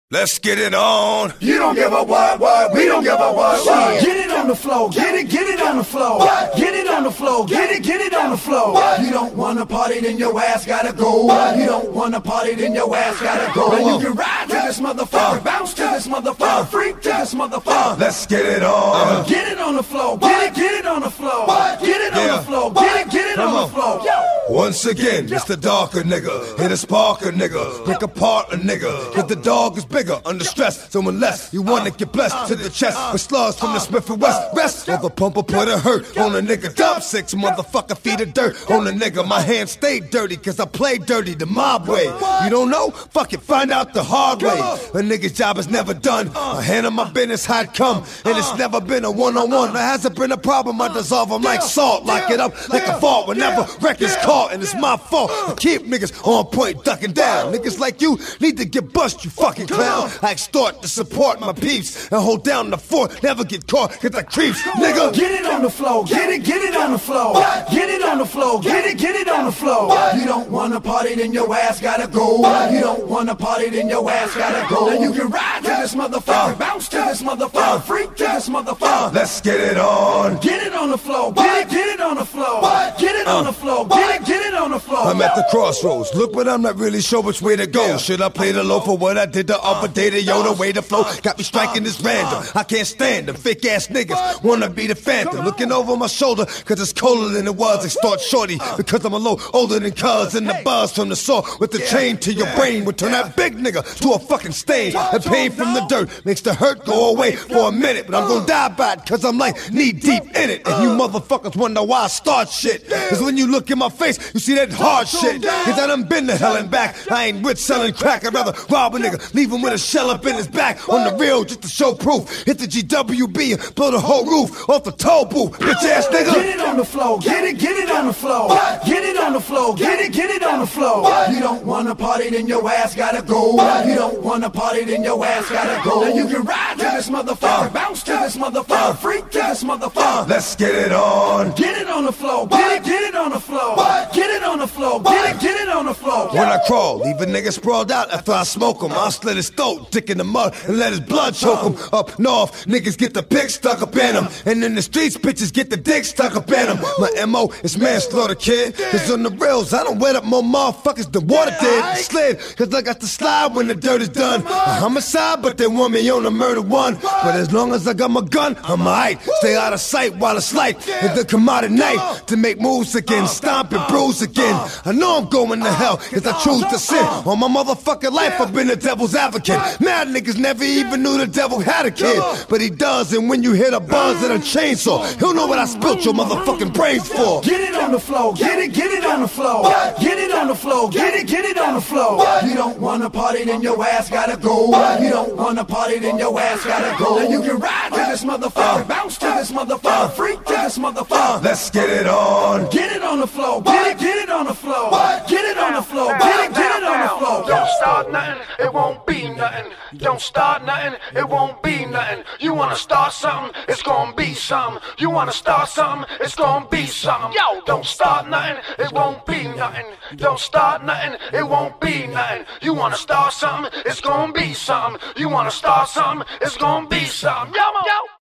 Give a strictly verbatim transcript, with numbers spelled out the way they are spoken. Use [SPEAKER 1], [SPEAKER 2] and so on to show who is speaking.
[SPEAKER 1] Let's get it on.
[SPEAKER 2] You don't give a what, what, we don't give a what, what. Get it on the floor, get it, get it on the floor. What? Get it on the floor, get it, get it on the floor. What? You don't wanna party, then your ass gotta go. What? You don't wanna party, then your ass gotta go. And you can ride to this motherfucker, bounce to this motherfucker, freak to this motherfucker.
[SPEAKER 1] Let's get it on.
[SPEAKER 2] Get it on the floor, get it, get it on the floor. What? Get it on
[SPEAKER 1] Yeah.
[SPEAKER 2] the floor, get it, get it on the floor. Yo.
[SPEAKER 1] Once again, it's the darker nigga, hit a sparker nigga, pick apart a nigga, cause the dog is bigger, under stress, so unless you wanna get blessed to the chest, with slugs from the Smith and West, rest of the pumper put a hurt on a nigga, dump six motherfucker feet of dirt on a nigga, my hands stay dirty cause I play dirty the mob way, you don't know? Fuck it, find out the hard way, a nigga's job is never done, I handle my business how it come, and it's never been a one-on-one, there hasn't been a problem, I dissolve them like salt, lock it up like a vault, whenever records caught, and it's my fault, I keep niggas on point ducking down, niggas like you need to get bust, you fucking clown, I extort to support my peeps, and hold down the fort, never get caught, cause I creeps, nigga.
[SPEAKER 2] Get it on the floor, get it, get it on the floor. Get it on the floor, get it, get it on the floor. You don't wanna party, then your ass gotta go. You don't wanna party, then your ass gotta go. And you can ride to this motherfucker, bounce to this motherfucker, freak to this motherfucker.
[SPEAKER 1] Let's get it on.
[SPEAKER 2] Get it on the floor, get it, get it on the floor. Get it on the floor, get it, get it on the floor.
[SPEAKER 1] I'm at the crossroads, look, but I'm not really sure which way to go. Should I play the low for what I did the other day? To yo, the way the flow got me striking this random. I can't stand them fake ass niggas, wanna be the phantom. Looking over my shoulder, cause it's colder than it was. Extort shorty, because I'm a little older than cuz. And the buzz from the saw with the chain to your brain would turn that big nigga to a fucking stain. The pain from the dirt makes the hurt go away for a minute. But I'm gonna die by it, cause I'm like knee deep in it. And you motherfuckers wonder why I start shit. Cause when you look in my face, you see that hard shit. Cause I done been to hell and back. I ain't with selling crack, I'd rather rob a nigga, leave him with a shell up in his back. On the real, just to show proof. Hit the G W B and blow the whole roof off the toll booth. Bitch ass nigga.
[SPEAKER 2] Get it on the floor, get it, get it on the floor. Get it on the floor, get it, get it on the floor. You don't wanna party, then your ass gotta go. You don't wanna party, then your ass gotta go. And you can ride to this motherfucker, bounce to this motherfucker, freak to this motherfucker.
[SPEAKER 1] Let's get it on.
[SPEAKER 2] Get it on the floor, get it, get it on the floor. Get it on the floor, get it, get it on the floor.
[SPEAKER 1] When I crawl, leave a nigga sprawled out after I smoke him. I'll slit his throat, dick in the mud, and let his blood choke him. Up north, niggas get the pick stuck up in him. And in the streets, bitches get the dick stuck up in him. My M O is manslaughter, kid. Cause on the rails, I don't wet up more motherfuckers than water did. Slid, cause I got to slide when the dirt is done. A homicide, but they want me on a murder one. But as long as I got my gun, I'm alright. Stay out of sight while it's light. And then come out at night to make moves again, stomp and bruise again. I know I'm going to hell, cause I choose to sin. All my motherfucking life, I've been the devil's advocate. Mad niggas never even knew the devil had a kid. But he does, and when you hit a buzz and a chainsaw, he'll know what I spilt your motherfucking brains for.
[SPEAKER 2] Get it on the floor, get it, get it on the floor. Get it on the floor, get it, get it on the floor. You don't wanna party, then your ass gotta go. You don't wanna party, then your ass gotta go. And you can ride to this motherfucker, bounce to this motherfucker, freak to this motherfucker.
[SPEAKER 1] Let's get it on.
[SPEAKER 2] Get it on the floor, get it, get it on the floor. Get it on the floor, get it, get it on the floor.
[SPEAKER 3] Don't start nothing, it won't be nothing. Don't start nothing, it won't be nothing. You wanna start something, it's gonna be something. You wanna start something, it's gonna be something. Yo, don't start nothing, it won't be nothing. Don't start nothing, it won't be nothing. You wanna start something, it's gonna be something. You wanna start something, it's gonna be something. Yo, yo.